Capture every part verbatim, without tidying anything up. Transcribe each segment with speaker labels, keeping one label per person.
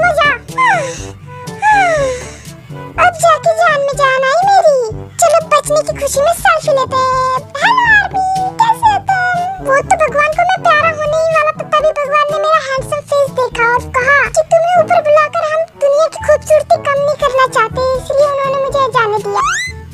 Speaker 1: हो जा। अब जाके जान में जान आई मेरी। चलो बचने की खुशी में सेल्फी लेते हैं। हेलो आर्मी, कैसे हो तुम? वो तो भगवान को मैं प्यारा होने ही वाला था, तभी भगवान ने मेरा हैंडसम फेस देखा और कहा कि तुम्हें ऊपर बुलाकर हम दुनिया की खूबसूरती कम नहीं करना चाहते, इसलिए उन्होंने मुझे जाने दिया।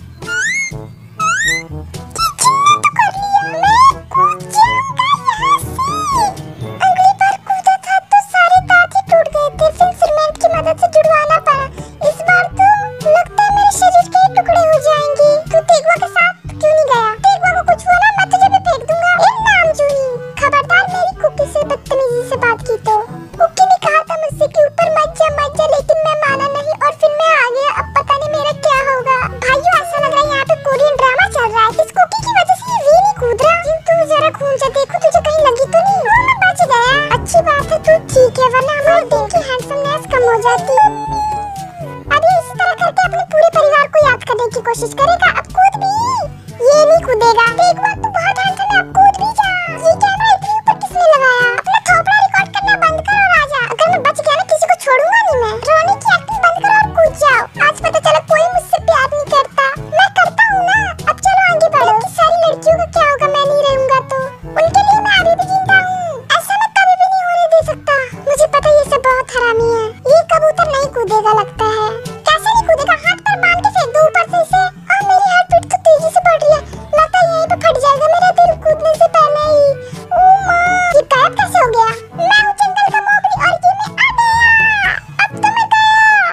Speaker 1: कोशिश करेगा, अब कूद भी। ये नहीं कूदेगा। देख बात तो बहुत हैंडसम है, अब कूद भी जा। ये कैमरा इतनी ऊपर किसने लगाया? अपना थोपड़ा रिकॉर्ड करना बंद कर और आजा। अगर मैं बच गया ना, किसी को छोड़ूंगा नहीं मैं। रोने की एक्टिंग बंद करो और कूद जाओ। आज पता चला कोई मुझसे प्यार नहीं करता। मैं करता हूँ ना। अब चलो आगे बढ़ो। सारी लड़कियों का क्या होगा मैं नहीं रहूंगा तो? उनके लिए मैं अभी भी जिंदा हूँ। ऐसा मैं कभी भी नहीं होने दे सकता। मुझे पता ये सब बहुत हरामी है। ये कबूतर नहीं कूदेगा लगता है। कैसे नहीं कूदेगा? हाथ पर बांध के फेंक दो ऊपर से इसे। और मेरी हार्ट बीट तो तेजी से बढ़ रही है। लगता है यहीं पे फट जाएगा मेरा दिल कूदने से पहले ही। ओ मां, ये गायब कैसे हो गया? मैं हूँ जंगल का मोगली और ये मैं आ गया। अब तो मैं गया।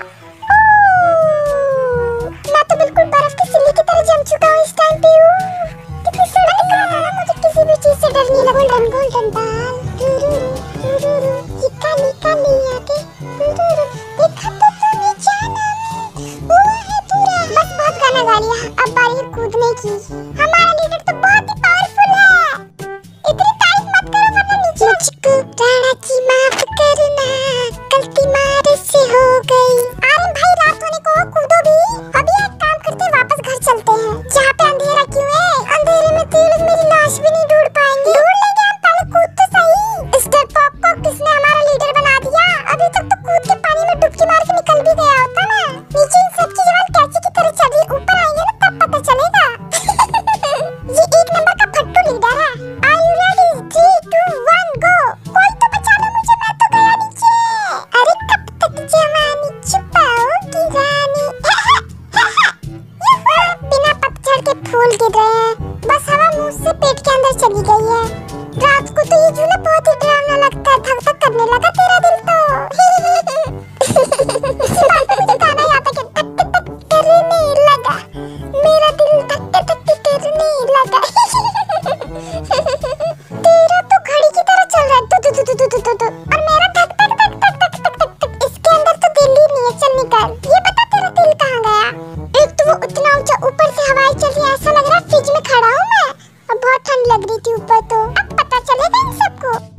Speaker 1: ओह, मैं तो बिल्कुल बर्फ की सिल्ली की तरह जम चुका हूँ इस टाइम पे। कितनी सड़क का था, मुझे किसी भी चीज से डर नहीं लगा। गोल्डन गोल्डन बाल, ये काली काली आंखें, देखा तो तूने जानम, वो है पूरा। बस बहुत गाना गा लिया, अब बारी है कूदने की। हमारा लीडर तो बहुत ही पावरफुल है। इतनी तारीफ मत करो वरना नीचे। मुझको राणा की माफ करना, गलती मारे से हो गई। आर्यन भाई रात होने को कूदो भी। अभी एक काम करते, वापस घर चलते हैं। यहाँ पे अंधेरा क्यों है? अंधेरे में तो लोग मेरी लाश भी नहीं ढूंढ पाएंगे। ढूंढ लेंगे हम, पहले कूद तो सही। इस डरपोक को किसने हमारा लीडर बना दिया? अभी तक तो कूद के पानी में डुबकी मार के निकल भी गया होता ना। नीचे इन सब की जवान कैची की तरह चल रही, ऊपर आएंगे ना तब पता चलेगा। ये एक नंबर का फट्टू लीडर है। Are you ready? three, two, one, go। कोई तो बचा लो मुझे, मैं तो गया नीचे। अरे कब तक जवानी छुपाओगी रानी? बिना पतझड़ के फूल गिर रहे हैं, बस हवा मुंह से पेट के अंदर चली गई है। रात को तो ये झूला बहुत ही डरावना लगता है, धक धक करने लगा तेरा दिल तो। मुझे गाना यहाँ पे धक धक करने लगा, मेरा दिल धक धक करने लगा। तेरा तो घड़ी की तरह चल रहा है, तु तु तु तु तु तु तु, और मेरा धक धक धक धक धक धक धक धक। इसके अंदर तो दिल ही नहीं है, चल निकल। ये बता तेरा दिल कहाँ गया? एक तो वो उतना ऊंचा, ऊपर से हवाएं चल रही है, ऐसा लग रहा है फ्रिज में खड़ा हूँ मैं। और बहुत ठंड लग रही थी ऊपर तो। अब पता चलेगा इन सबको।